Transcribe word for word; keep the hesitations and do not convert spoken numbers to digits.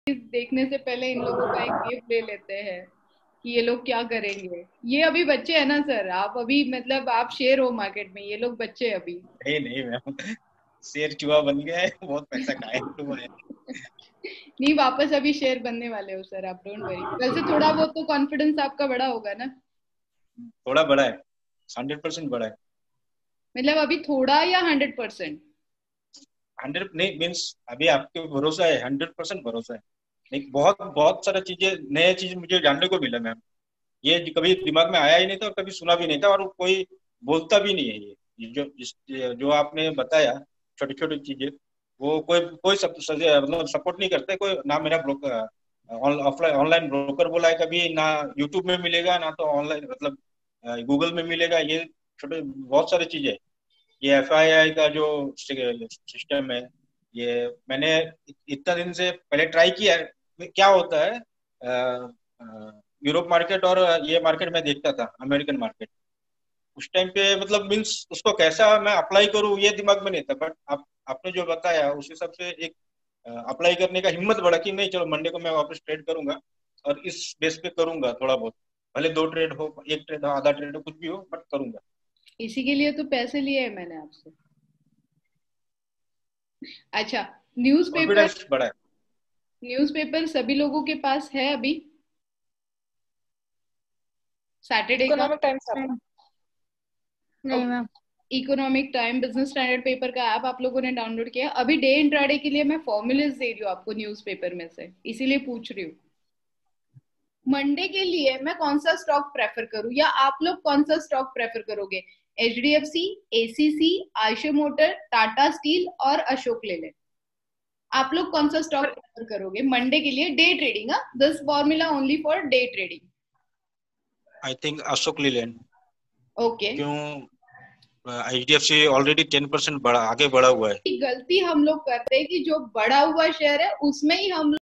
देखने से पहले इन लोगों का एक गेम ले लेते हैं कि ये लोग क्या करेंगे। ये अभी बच्चे हैं ना सर, आप अभी मतलब आप शेर हो मार्केट में, ये लोग बच्चे हैं अभी। नहीं नहीं मैम, शेर चूहा बन गया है, बहुत पैसा खाया हुआ है। नहीं, वापस अभी शेयर बनने वाले हो सर, आप डोंट वरी। वैसे थोड़ा बहुत तो कॉन्फिडेंस आपका बड़ा होगा ना। थोड़ा बड़ा है, हंड्रेड परसेंट बड़ा है। मतलब अभी थोड़ा या हंड्रेड परसेंट? हंड्रेड नहीं मीन्स अभी आपके भरोसा है, हंड्रेड परसेंट भरोसा है। नहीं, बहुत बहुत सारा चीजें, नए चीज मुझे जानने को मिला मैम। ये कभी दिमाग में आया ही नहीं था और कभी सुना भी नहीं था, और कोई बोलता भी नहीं है ये। ये जो इस जो आपने बताया, छोटी छोटी चीजें, वो कोई कोई सब सजे- मतलब सपोर्ट नहीं करते कोई ना। मेरा ब्रोकर ऑफलाइन ऑनलाइन ब्रोकर बोला है कभी ना, यूट्यूब में मिलेगा ना तो ऑनलाइन मतलब गूगल में मिलेगा। ये छोटे बहुत सारी चीजें, ये एफ आई आई का जो सिस्टम है, ये मैंने इतना दिन से पहले ट्राई किया है। क्या होता है, यूरोप मार्केट और ये मार्केट में देखता था, अमेरिकन मार्केट। उस टाइम पे मतलब मीन्स उसको कैसा मैं अप्लाई करूँ ये दिमाग में नहीं था, बट आप आपने जो बताया उस हिसाब से एक अप्लाई करने का हिम्मत बढ़ा कि नहीं चलो मंडे को मैं वापस ट्रेड करूंगा, और इस बेस पे करूंगा थोड़ा बहुत। भले दो ट्रेड हो, एक ट्रेड हो, आधा ट्रेड हो, कुछ भी हो, बट करूंगा। इसी के लिए तो पैसे लिए हैं मैंने आपसे। अच्छा, न्यूज़पेपर। कॉन्फिडेंस बढ़ा है। न्यूज़पेपर सभी लोगों के पास है अभी, सैटरडे का। इकोनॉमिक टाइम्स आता है। और नहीं ma'am. Economic time, business standard paper का ऐप आप लोगों ने डाउनलोड किया है? अभी डे इंट्राडे के लिए मैं फॉर्मूलेस दे रही हूँ आपको न्यूज़पेपर में से, इसीलिए पूछ रही हूँ। मंडे के लिए मैं कौन सा स्टॉक प्रेफर करूं, या आप लोग कौन सा स्टॉक प्रेफर करोगे? H D F C, A C C, Eicher motor, Tata steel और अशोक लेलैंड। आप लोग कौन सा स्टॉक प्रेफर करोगे मंडे के लिए? डे ट्रेडिंग, हाँ, this formula only for day trading. I think Ashok Leyland. Okay. क्यों? H D F C already ten percent बढ़ा, आगे बढ़ा हुआ है। गलती हम लोग करते हैं कि जो बड़ा हुआ शेयर है उसमें ही हम